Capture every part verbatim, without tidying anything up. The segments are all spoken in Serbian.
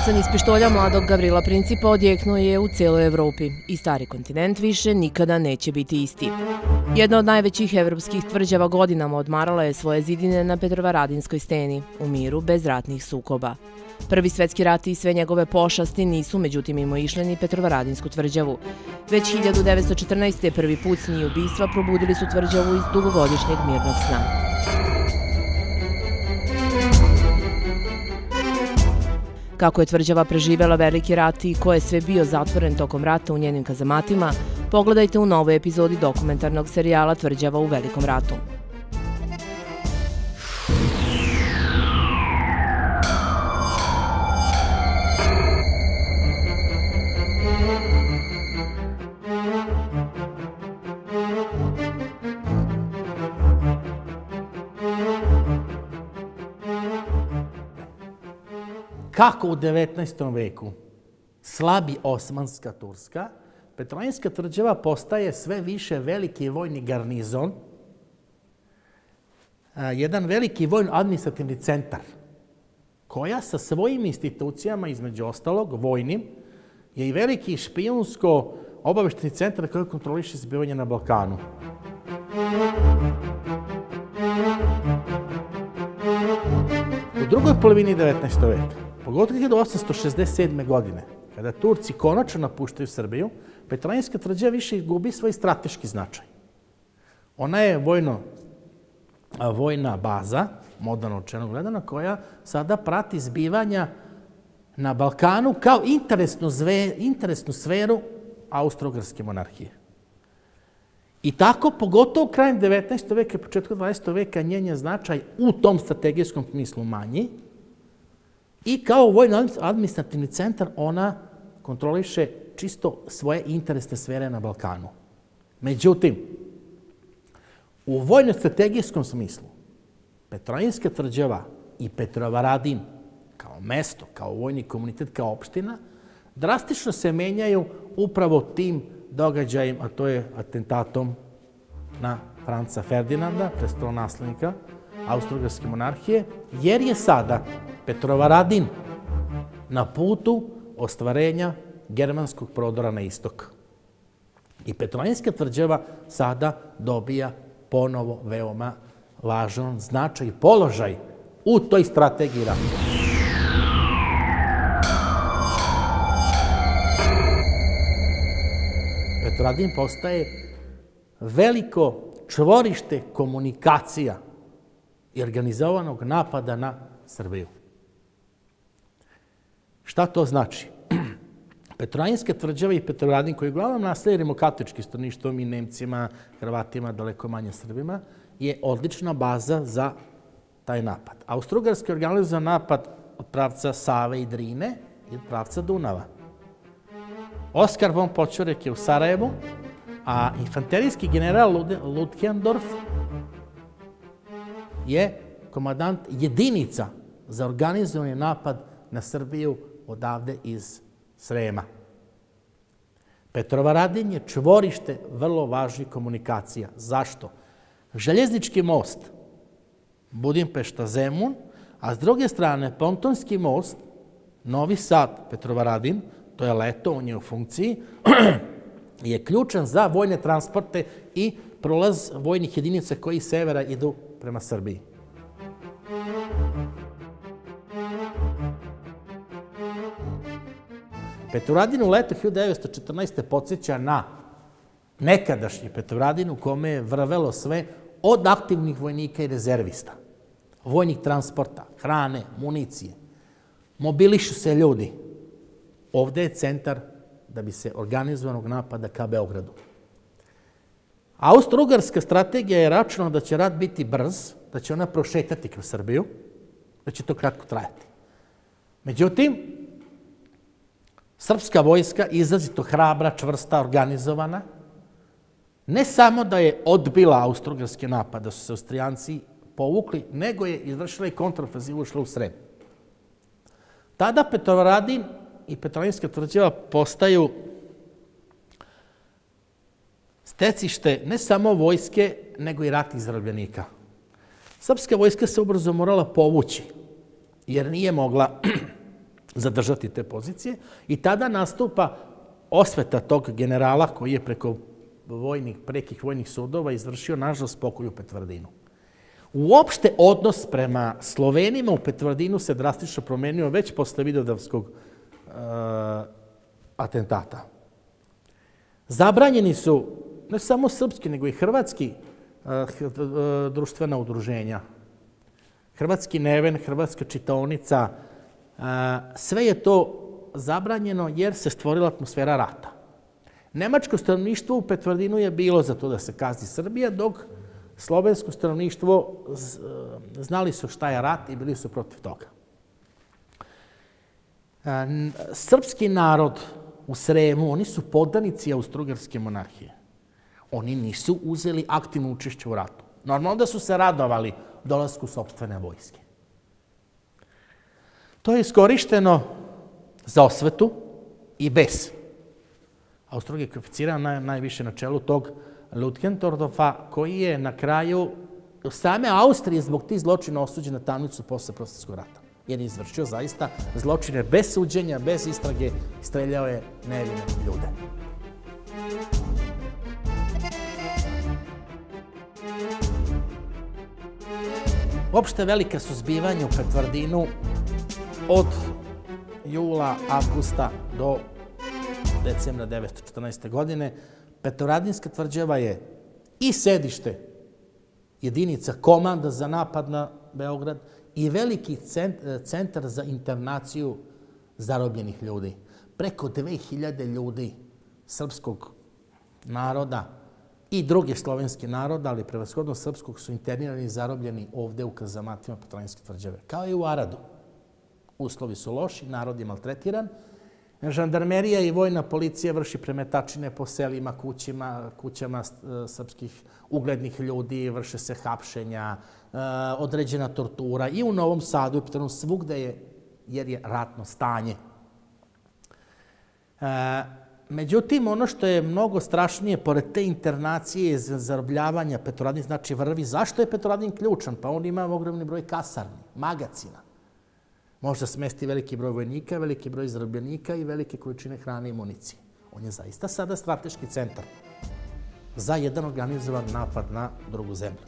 Pucanj iz pištolja mladog Gavrila Principa odjeknuo je u cijeloj Evropi i stari kontinent više nikada neće biti isti. Jedna od najvećih evropskih tvrđava godinama odmarala je svoje zidine na Petrovaradinskoj steni, u miru bez ratnih sukoba. Prvi svetski rat i sve njegove pošasti nisu međutim mimoišli ni Petrovaradinsku tvrđavu. Već hiljadu devetsto četrnaeste. prvi pucnji i ubistva probudili su tvrđavu iz dugogodišnjeg mirnog sna. Kako je tvrđava preživjela veliki rat i ko je sve bio zatvoren tokom rata u njenim kazamatima, pogledajte u novoj epizodi dokumentarnog serijala Tvrđava u Velikom ratu. Kako u devetnaestom veku slabi Osmanska Turska, Petrovaradinska tvrđava postaje sve više veliki vojni garnizon, jedan veliki vojno-administrativni centar, koja sa svojim institucijama, između ostalog, vojnim, je i veliki špijunsko-obavešteni centar koji kontroliše zbivanje na Balkanu. U drugoj polovini devetnaestog veka, pogotovo hiljadu osamsto šezdeset sedme. godine, kada Turci konačno napuštaju Srbiju, Petrovaradinska tvrđava više gubi svoj strateški značaj. Ona je vojno, vojna baza, moderno rečeno gledano, koja sada prati zbivanja na Balkanu kao interesnu, zve, interesnu sferu Austro-Ugarske monarhije. I tako, pogotovo krajem devetnaestog veka i početkom dvadesetog veka, njen je značaj u tom strategijskom smislu manji. I kao vojno-administrativni centar ona kontroliše čisto svoje interesne sfere na Balkanu. Međutim, u vojno-strategijskom smislu Petrovaradinska tvrđava i Petrovaradin kao mesto, kao vojni komunitet, kao opština, drastično se menjaju upravo tim događajem, a to je atentatom na Franca Ferdinanda, prestolonaslednika Austro-Ugarske monarhije, jer je sada Petrovaradin na putu ostvarenja germanskog prodora na istok. I Petrovaradinska tvrđava sada dobija ponovo veoma važan značaj i položaj u toj strategiji rata. Petrovaradin postaje veliko čvorište komunikacija i organizovanog napada na Srbiju. Šta to znači? Petrovaradinska tvrđava i Petrovaradin, koji uglavnom naslede rimokatoličkim stanovništvom i Nemcima, Hrvatima, daleko manje Srbima, je odlična baza za taj napad. Austro-Ugarska je organizovala napad od pravca Save i Drine i od pravca Dunava. Oskar von Počorek je u Sarajevu, a infanterijski general Ludhendorff je komandant jedinica za organizovani napad na Srbiju odavde iz Srema. Petrovaradin je čvorište vrlo važnih komunikacija. Zašto? Željeznički most Budimpešta-Zemun, a s druge strane pontonski most Novi Sad-Petrovaradin, to je leto, on je u funkciji, je ključan za vojne transporte i prolaz vojnih jedinica koji iz severa idu prema Srbiji. Petrovaradin u letu hiljadu devetsto četrnaeste. podsjeća na nekadašnji Petrovaradin u kome je vrvelo sve od aktivnih vojnika i rezervista, vojnih transporta, hrane, municije. Mobilišu se ljudi. Ovde je centar da bi se organizovanog napada ka Beogradu. Austro-Ugarska strategija je računala da će rat biti brz, da će ona prošetati kroz Srbiju, da će to kratko trajati. Međutim, srpska vojska, izrazito hrabra, čvrsta, organizovana, ne samo da je odbila austro-ugarski napad, da su se Austrijanci povukli, nego je izvršila i kontraofanzivu, ušla u Srem. Tada Petrovaradin i Petrovaradinska tvrđava postaju stecište ne samo vojske, nego i ratnih zarobljenika. Srpska vojska se ubrzo morala povući, jer nije mogla zadržati te pozicije i tada nastupa osveta tog generala koji je preko vojnih, prekih vojnih sudova izvršio, nažalost, pokolj u Petvrdinu. Uopšte odnos prema Slovenima u Petvrdinu se drastično promenio već posle Vidovdanskog uh, atentata. Zabranjeni su ne samo srpski, nego i hrvatski uh, uh, društvena udruženja. Hrvatski Neven, Hrvatska čitaonica, uh, sve je to zabranjeno jer se stvorila atmosfera rata. Nemačko stanovništvo u Petvrdinu je bilo za to da se kazni Srbija, dok slovensko stanovništvo znali su šta je rat i bili su protiv toga. Srpski narod u Sremu, oni su podanici Austro-Ugarske monarhije. Oni nisu uzeli aktivno učešće u ratu. Normalno da su se radovali dolasku sopstvene vojske. To je iskorišteno za osvetu i bes. Austro-Ugar je kvalificiran najviše na čelu tog Ludgendorfa, koji je na kraju same Austrije zbog tih zločina osuđen na tamnicu posle Prvog svjetskog rata. Jer je izvršio zaista zločine bez suđenja, bez istrage, streljao je nevine ljude. Uopšte velika su zbivanja u Petvrdinu od jula, avgusta do decembra devetsto četrnaeste. godine. Petrovaradinska tvrđava je i sedište jedinica komanda za napad na Beograd i veliki centar za internaciju zarobljenih ljudi. Preko dve hiljade ljudi srpskog naroda i druge slovenske naroda, ali prevashodno srpskog, su internirani i zarobljeni ovde u kazamatima Petrovaradinske tvrđave, kao i u Aradu. Uslovi su loši, narod je maltretiran. Žandarmerija i vojna policija vrši premetačine po selima, kućima, kućama srpskih uglednih ljudi, vrše se hapšenja, određena tortura i u Novom Sadu i Petrovaradinu, svugde je, jer je ratno stanje. Međutim, ono što je mnogo strašnije, pored te internacije i zarobljavanja Petrovaradin, znači vrvi, zašto je Petrovaradin ključan? Pa on ima ogromni broj kasarni, magacina. Može smesti veliki broj vojnika, veliki broj zarobljenika i velike količine hrane i municije. On je zaista sada strateški centar za jedan organizovan napad na drugu zemlju.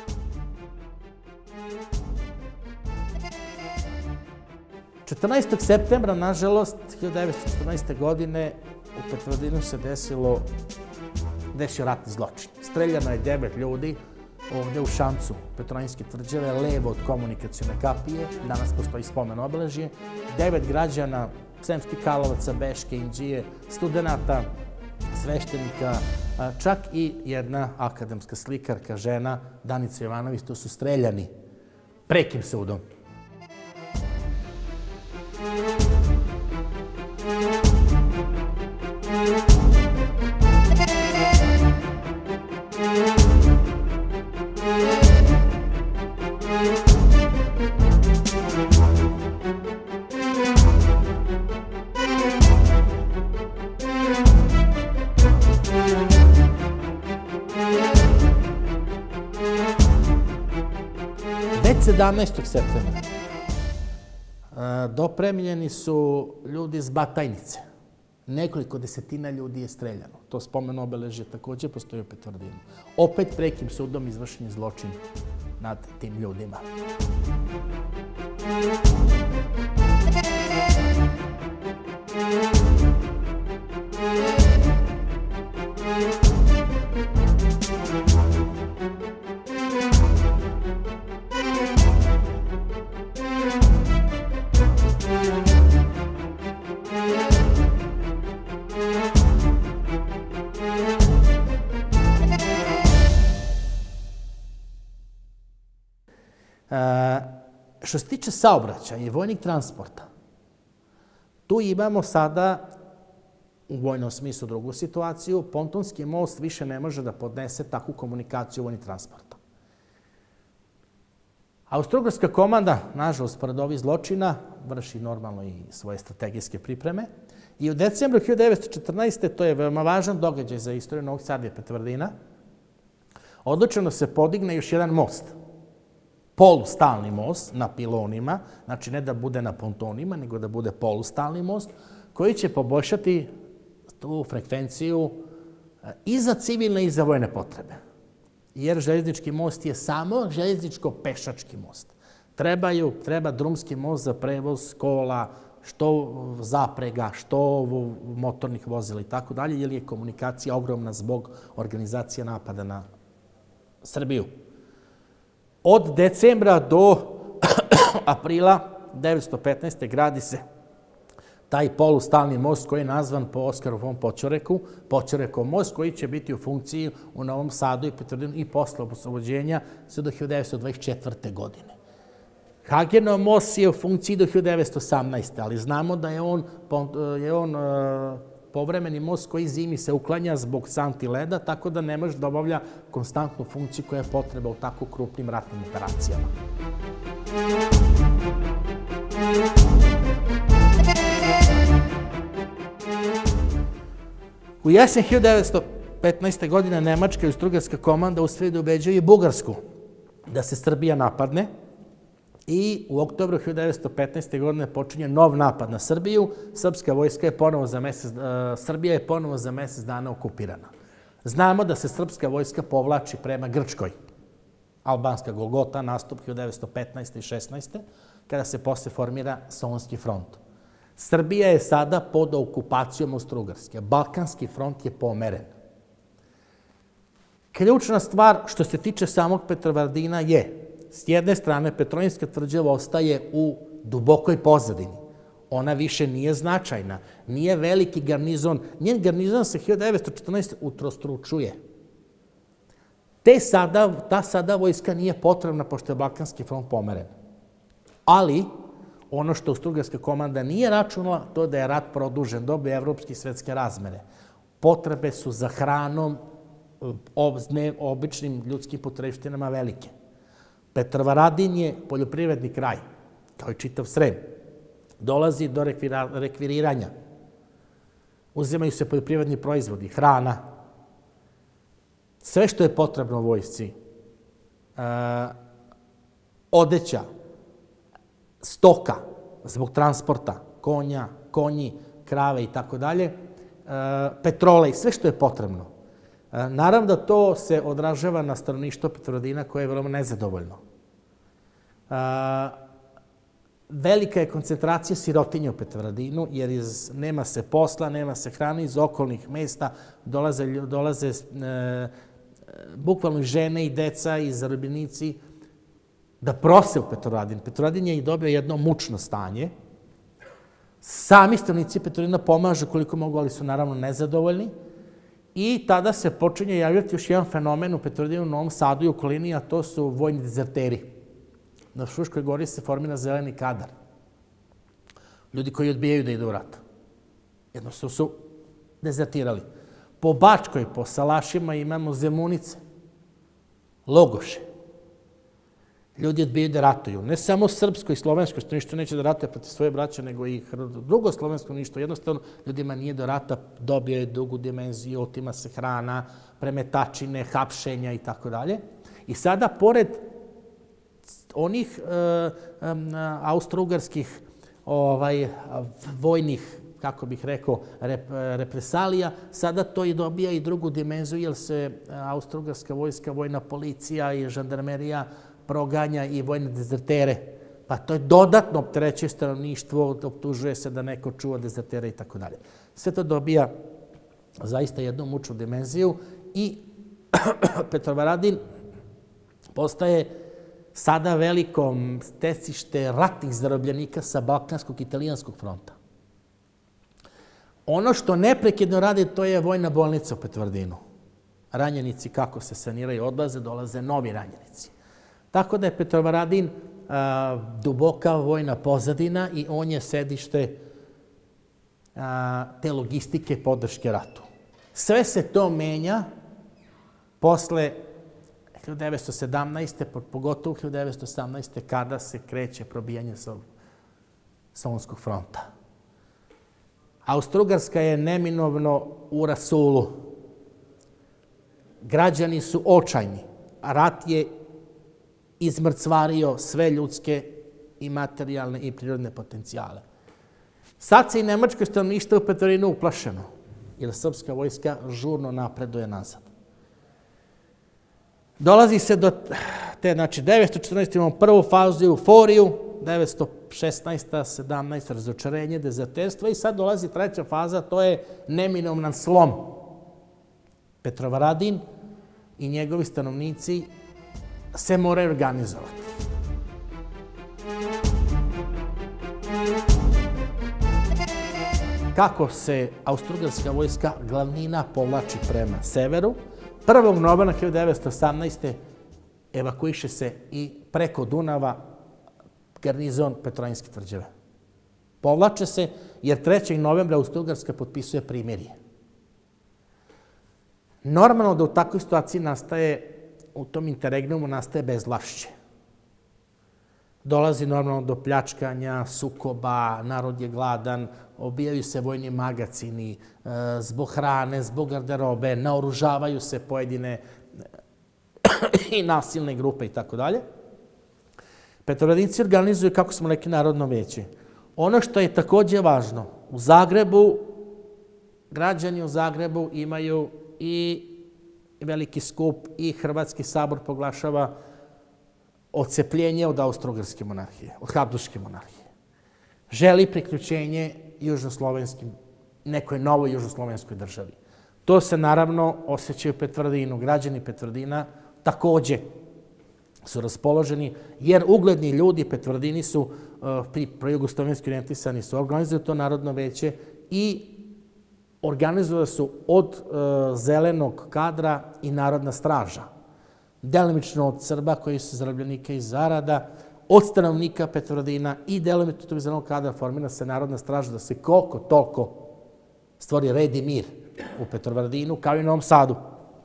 četrnaestog septembra, nažalost, hiljadu devetsto četrnaeste. godine u Petrovaradinu se desilo, desio ratni zločin. Streljano je devet ljudi ovde u šancu Petrovaradinske tvrđave, levo od komunikacione kapije. Danas postoji spomen obeležje. Devet građana Sremskih Karlovaca, Beške, Inđije, studenata, sveštenika, čak i jedna akademska slikarka, žena, Danica Jovanović, to su streljani prekim sudom. sedamnaestog septembra dopremljeni su ljudi iz Batajnice. Nekoliko desetina ljudi je streljano. To spomen obeležje također postoji u Petvrdinu. Opet prekim sudom izvršen je zločin nad tim ljudima. Što se tiče saobraćaja i vojnih transporta, tu imamo sada u vojnom smislu drugu situaciju. Pontonski most više ne može da podnese takvu komunikaciju vojnih transporta. Austro-Ugarska komanda, nažalost, pored ovih zločina, vrši normalno i svoje strategijske pripreme. I u decembru hiljadu devetsto četrnaeste. to je veoma važan događaj za istoriju Novog Sada i Petvrdina, odlučeno se podigne još jedan most polustalni most na pilonima, znači ne da bude na pontonima, nego da bude polustalni most, koji će poboljšati tu frekvenciju i za civilne i za vojne potrebe. Jer željeznički most je samo željezničko-pešački most. Trebaju, treba drumski most za prevoz kola, što zaprega, što motornih vozila i tako dalje, jer je komunikacija ogromna zbog organizacije napada na Srbiju. Od decembra do aprila devetsto petnaeste. gradi se taj polustalni most koji je nazvan po Oskaru von Poćoreku, Poćorekov most, koji će biti u funkciji u Novom Sadu i Petrovaradinu i posle oslobođenja sve do hiljadu devetsto dvadeset četvrte. godine. Hagenov most je u funkciji do hiljadu devetsto osamnaeste. ali znamo da je on, je on uh, povremeni most koji zimi se uklanja zbog santi leda, tako da ne može da obavlja konstantnu funkciju koja je potreba u tako krupnim ratnim operacijama. U jesen hiljadu devetsto petnaeste. godine Nemačka i Austrougarska komanda uspeli da ubeđuju i Bugarsku da se Srbija napadne i u oktobru hiljadu devetsto petnaeste. godine počinje nov napad na Srbiju. Srpska vojska je ponovo za mesec, Srbija je ponovo za mesec dana okupirana. Znamo da se srpska vojska povlači prema Grčkoj. Albanska Golgota, nastup hiljadu devetsto petnaeste. i šesnaeste. kada se posle formira Solunski front. Srbija je sada pod okupacijom Austrougarske. Balkanski front je pomeren. Ključna stvar što se tiče samog Petrovaradina je, s jedne strane, Petrovanjska tvrđava ostaje u dubokoj pozadini. Ona više nije značajna. Nije veliki garnizon. Njen garnizon se hiljadu devetsto četrnaeste. utrostručuje. Te sada, ta sada vojska nije potrebna pošto je Balkanski front pomeren. Ali, ono što Austrougarska komanda nije računala, to da je rat produžen, dobije evropske i svetske razmere. Potrebe su za hranom, običnim ljudskim potrepštinama velike. Petrovaradin je poljoprivredni kraj, kao i čitav Srem. Dolazi do rekviriranja. Uzimaju se poljoprivredni proizvodi, hrana, sve što je potrebno u vojsci, odeća, stoka zbog transporta, konja, konji, krave i tako dalje, petrola i sve što je potrebno. Naravno da to se odražava na stanovništvo Petrovaradina koje je veoma nezadovoljno. Velika je koncentracija sirotinje u Petrovaradinu jer iz, nema se posla, nema se hrane, iz okolnih mesta dolaze, dolaze e, bukvalno žene i deca i zarobljenici da prose u Petrovaradin. Petrovaradin je i dobio jedno mučno stanje. Sami stanovnici Petrovaradina pomažu koliko mogu, ali su naravno nezadovoljni. I tada se počinje javljati još jedan fenomen u Petrovaradinu, u Novom Sadu i okolini, a to su vojni dezerteri. Na Fruškoj gori se formira zeleni kadar. Ljudi koji odbijaju da idu u rat. Jednostavno su dezertirali. Po Bačkoj, po salašima imamo Zemunice, logoše. Ljudi odbijaju da ratuju. Ne samo srpsko i slovensko, što ništa neće da ratuje protiv svoje braće, nego i drugo slovensko ništa. Jednostavno, ljudima nije do rata, dobio je dugu dimenziju, otima se hrana, premetačine, hapšenja i tako dalje. I sada, pored onih austrougarskih vojnih, kako bih rekao, represalija, sada to i dobija i drugu dimenziju, jer se austrougarska vojska, vojna policija i žandarmerija proganja i vojne dezertere. Pa to je dodatno opterećuje stanovništvo, optužuje se da neko čuva dezertere i tako dalje. Sve to dobija zaista jednu mučnu dimenziju i Petrovaradin postaje sada veliko stecište ratnih zarobljenika sa Balkanskog i Italijanskog fronta. Ono što neprekidno radi, to je vojna bolnica u Petrovaradinu. Ranjenici kako se saniraju odlaze, dolaze novi ranjenici. Tako da je Petrovaradin a, duboka vojna pozadina i on je sedište a, te logistike podrške ratu. Sve se to menja posle hiljadu devetsto sedamnaeste. pogotovo hiljadu devetsto osamnaeste. kada se kreće probijanje Solunskog fronta. Austrougarska je neminovno u rasulu. Građani su očajni. Rat je izmrcvario sve ljudske i materijalne i prirodne potencijale. Sad se i nemačko stanovništvo u Petrovaradinu uplašeno, jer srpska vojska žurno napreduje nazad. Dolazi se do te, znači, devetsto četrnaeste. imamo prvu fazu euforiju, devetsto šesnaesta. sedamnaesta. razočarenje, dezerterstvo i sad dolazi treća faza, to je neminovan slom. Petrovaradin i njegovi stanovnici se moraju organizovati. Kako se austrougarska vojska glavnina povlači prema severu, prvog novembra hiljadu devetsto osamnaeste. evakuiše se i preko Dunava garnizon Petrovaradinske tvrđave. Povlače se jer trećeg novembra Austrougarska potpisuje primirje. Normalno da u takvoj situaciji nastaje, u tom interregnumu nastaje bezvlašće. Dolazi normalno do pljačkanja, sukoba, narod je gladan, obijaju se vojni magacini zbog hrane, zbog garderobe, naoružavaju se pojedine i nasilne grupe i tako dalje. Petrovaradinci organizuju, kako smo rekli, Narodno veće. Ono što je također važno, u Zagrebu, građani u Zagrebu imaju i veliki skup i Hrvatski sabor proglašava odcepljenje od austrougarske monarhije, od Habsburške monarhije. Želi priključenje južnoslovenskim, nekoj novoj južnoslovenskoj državi. To se naravno osjećaju u Petrovaradinu. Građani Petrovaradina također su raspoloženi, jer ugledni ljudi Petrovaradini su pri projugoslovenski orijentisani, su organizuju to Narodno veće i organizuju su od zelenog kadra i Narodna straža. Delimično od Srba koji su zarobljenika iz zarada, od stanovnika Petrovaradina i delimično tog zelenog kadra formira se Narodna straža da se koliko toliko stvori red i mir u Petrovaradinu, kao i u Novom Sadu.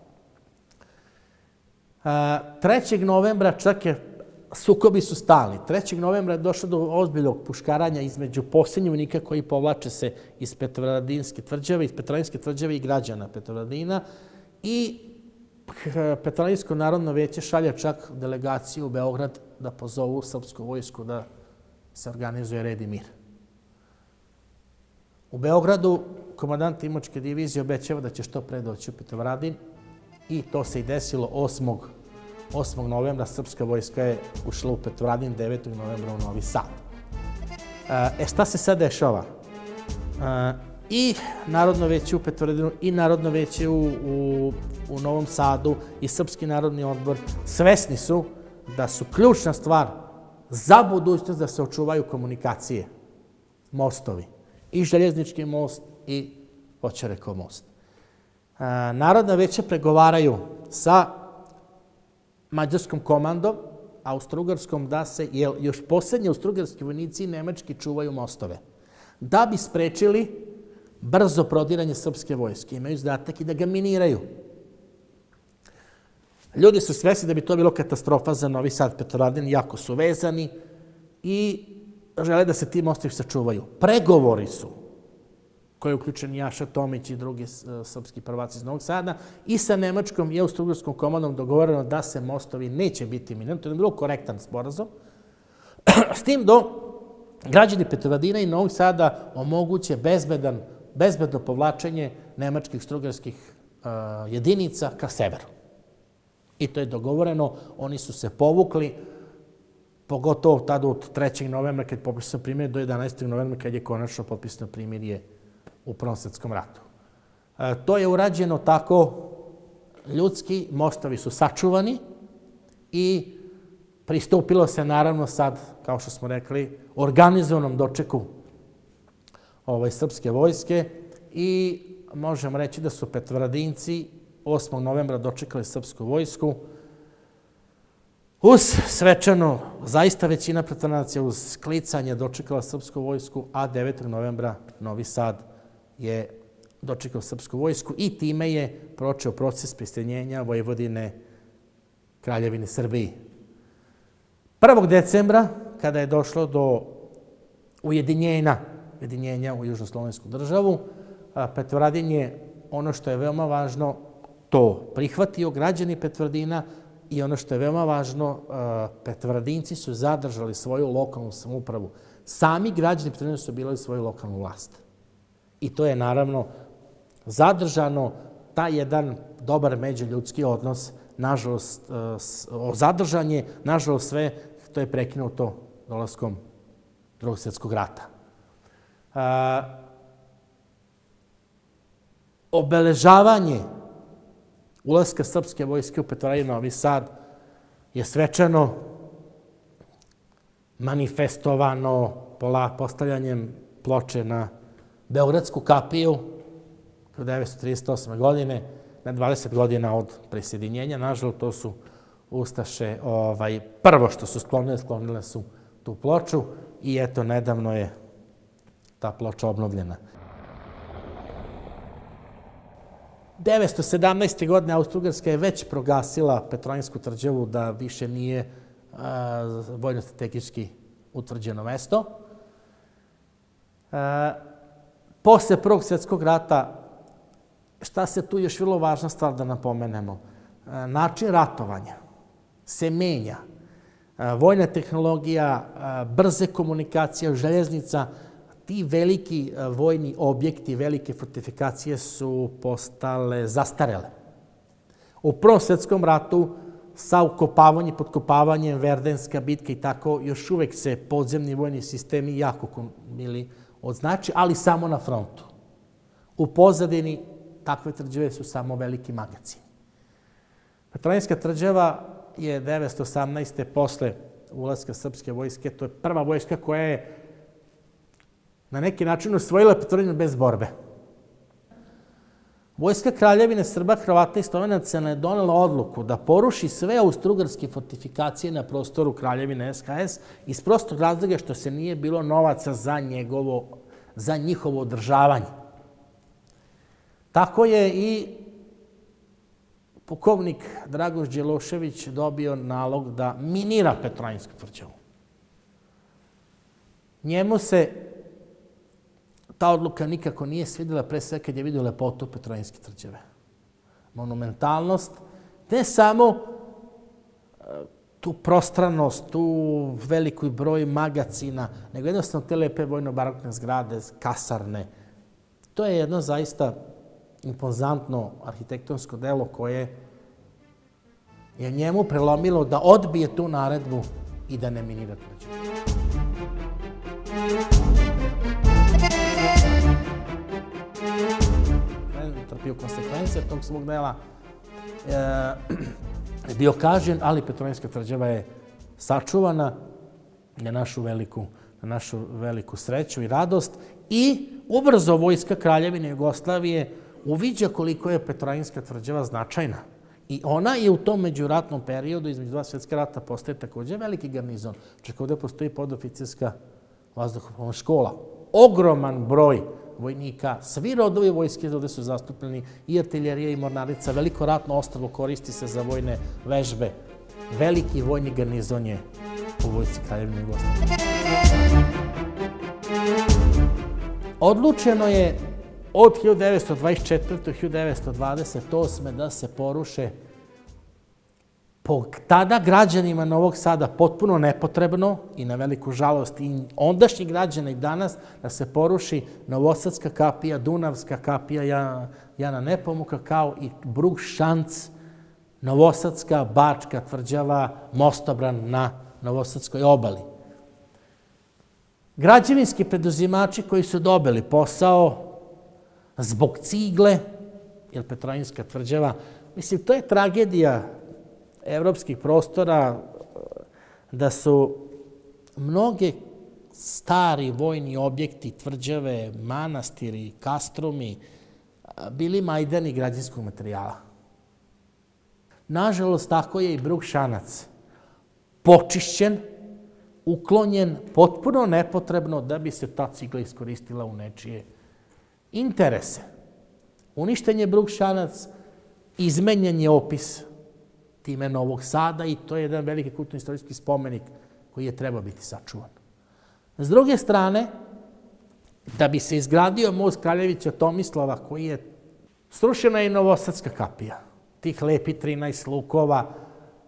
trećeg novembra čak je, sukobi su stalni. trećeg novembra je došlo do ozbiljnog puškaranja između posljednjih vojnika koji povlače se iz Petrovaradinske tvrđave, iz Petrovaradinske tvrđave i građana Petrovaradina i Petrovaradinsko narodno veće šalje čak delegaciju u Beograd da pozovu srpsku vojsku da se organizuje red i mir. U Beogradu komandant Timočke divizije obećava da će što pre doći u Petrovaradin i to se i desilo osmog novembra. Srpska vojska je ušla u Petrovaradin, devetog novembra u Novi Sad. E šta se sad dešava? I Narodno veće u Petrovaradinu i Narodno veće u, u, u Novom Sadu i Srpski narodni odbor svesni su da su ključna stvar za budućnost da se očuvaju komunikacije, mostovi. I željeznički most i Počerekov most. Narodna veća pregovaraju sa mađarskom komandom, austrougarskom, da se, jer još posljednji austrougarski vojnici i nemački čuvaju mostove, da bi sprečili brzo prodiranje srpske vojske. Imaju zadatak i da ga miniraju. Ljudi su svesni da bi to bilo katastrofa za Novi Sad, Petrovaradin, jako su vezani i žele da se ti mostovi sačuvaju. Pregovori su, koji je uključen Jaša Tomić i drugi srpski prvaci iz Novog Sada, i sa nemačkom i austrougarskom komandom dogovoreno da se mostovi neće biti minirani. To je bilo korektan sporazum. S tim do građani Petrovaradina i Novog Sada omoguće bezbedan, bezbedno povlačenje nemačkih austrougarskih uh, jedinica ka severu. I to je dogovoreno. Oni su se povukli, pogotovo tada od trećeg novembra kad je potpisano primirje do jedanaestog novembra kad je konačno potpisano primirje u Prvom svjetskom ratu. E, to je urađeno tako ljudski, mostovi su sačuvani i pristupilo se naravno sad, kao što smo rekli, organizovanom dočeku ove srpske vojske i možemo reći da su Petrovaradinci osmog novembra dočekali srpsku vojsku uz svečano, zaista većina Petrovaradaca uz klicanje dočekala srpsku vojsku, a devetog novembra Novi Sad je dočekao srpsku vojsku i time je počeo proces prisajedinjenja Vojvodine Kraljevine Srbiji. prvog decembra, kada je došlo do ujedinjenja, ujedinjenja u južnoslovensku državu, Petrovaradin je, ono što je veoma važno, to prihvatio. Građani Petrovaradina i ono što je veoma važno, Petrovaradinci su zadržali svoju lokalnu samoupravu. Sami građani Petrovaradina su bili svoju lokalnu vlast. I to je naravno zadržano, taj jedan dobar međuljudski odnos, nažalost, zadržan je, nažalost sve to je prekinuto dolaskom Drugog svjetskog rata. Obeležavanje ulaska srpske vojske u Petrovaradin Novi Sad je svečano manifestovano postavljanjem ploče na Beogradsku kapiju hiljadu devetsto trideset osme. godine, na dvadeset godina od prisjedinjenja. Nažalost, to su Ustaše prvo što su sklonile, sklonile su tu ploču i eto, nedavno je ta ploča obnovljena. devetsto sedamnaeste. godine Austro-Ugarska je već proglasila Petrovaradinsku tvrđavu da više nije vojno-strategički utvrđeno mesto. Posle Prvog svjetskog rata, šta se tu još vrlo važna stvar da napomenemo? Način ratovanja se menja. Vojna tehnologija, brze komunikacije, željeznica, ti veliki vojni objekti, velike fortifikacije su postale zastarele. U Prvom svjetskom ratu sa ukopavanjem, potkopavanjem, Verdenska bitka i tako, još uvek se podzemni vojni sistemi jako bili od značaja, ali samo na frontu. U pozadini takve tvrđave su samo veliki magacini. Petrovaradinska tvrđava je devetsto osamnaeste. posle ulaska srpske vojske, to je prva vojska koja je na neki način osvojila Petrovaradin bez borbe. Vojska Kraljevine Srba, Hrvata i Slovenaca je donela odluku da poruši sve austro-ugarske fortifikacije na prostoru Kraljevine S H S iz prostog razloga što se nije bilo novaca za njihovo održavanje. Tako je i pukovnik Dragoš Đelošević dobio nalog da minira Petrovaradinsku tvrđavu. Njemu se ta odluka nikako nije svidjela, pre sve kad je vidio lepotu Petrovaradinske tvrđave. Monumentalnost, ne samo tu prostranost, tu veliki broj magacina, nego jednostavno te lepe vojno-barokne zgrade, kasarne. To je jedno zaista impozantno arhitektonsko delo koje je njemu prelomilo da odbije tu naredbu i da ne minira tvrđavu. Trpio konsekvence tog svog dela, je bio kažnjen, ali Petrovaradinska tvrđava je sačuvana na našu veliku sreću i radost i ubrzo vojska Kraljevine Jugoslavije uviđa koliko je Petrovaradinska tvrđava značajna. I ona je u tom međuratnom periodu, između dva svjetska rata, postaje također veliki garnizon. Čak ovdje postoji podoficirska vazduhoplovna škola. Ogroman broj vojnika, svi rodovi vojske ovdje su zastupljeni, i artiljerija i mornarica, veliko ratno ostrvo koristi se za vojne vežbe. Veliki vojni garnizon je u vojsci Kraljevine Jugoslavije. Odlučeno je od hiljadu devetsto dvadeset četvrte. do hiljadu devetsto dvadeset osme. da se poruše po tada građanima Novog Sada potpuno nepotrebno i na veliku žalost i ondašnji građana i danas da se poruši Novosadska kapija, Dunavska kapija Jana Nepomuka kao i Bruk-Šanc, Novosadska, Bačka tvrđava, Mostobran na Novosadskoj obali. Građevinski preduzimači koji su dobili posao zbog cigle, jer Petrovaradinska tvrđava, mislim, to je tragedija evropskih prostora, da su mnoge stari vojni objekti, tvrđave, manastiri, kastrumi, bili majdani građevinskog materijala. Nažalost, tako je i Bruk-Šanac počišćen, uklonjen, potpuno nepotrebno da bi se ta cigla iskoristila u nečije interese. Uništen je Bruk-Šanac, izmenjen je opis time Novog Sada i to je jedan veliki kulturno-istorijski spomenik koji je trebao biti sačuvan. S druge strane, da bi se izgradio most Kraljevića Tomislava, koji je srušena i Novosadska kapija, tih lepi trinaest lukova,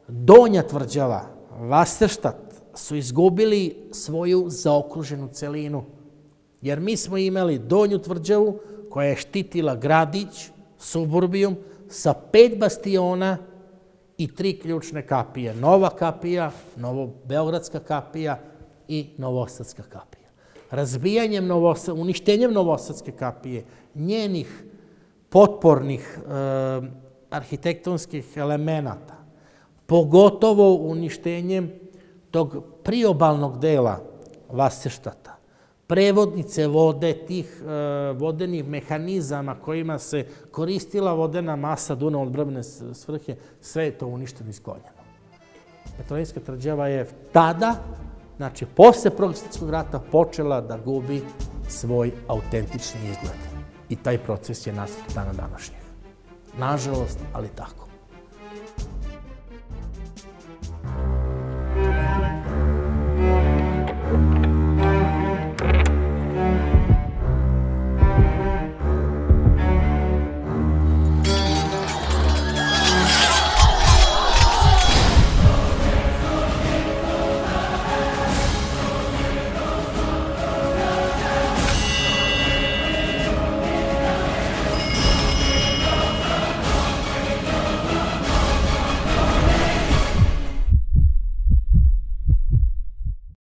Donja tvrđava, Vaserštat, su izgubili svoju zaokruženu celinu. Jer mi smo imali donju tvrđavu koja je štitila gradić, suburbijum, sa pet bastiona i tri ključne kapije. Nova kapija, Novobeogradska kapija i Novosadska kapija. Razbijanjem, uništenjem Novosadske kapije, njenih potpornih arhitektonskih elemenata, pogotovo uništenjem tog priobalnog dela Vaserštata, prevodnice vode, tih vodenih mehanizama kojima se koristila vodena masa Dunav od brvne svrhe, sve je to uništeno i sklonjeno. Petrovaradinska tvrđava je tada, znači posle Prvog svjetskog rata, počela da gubi svoj autentični izgled. I taj proces je nastavljen dana današnjeg. Nažalost, ali tako.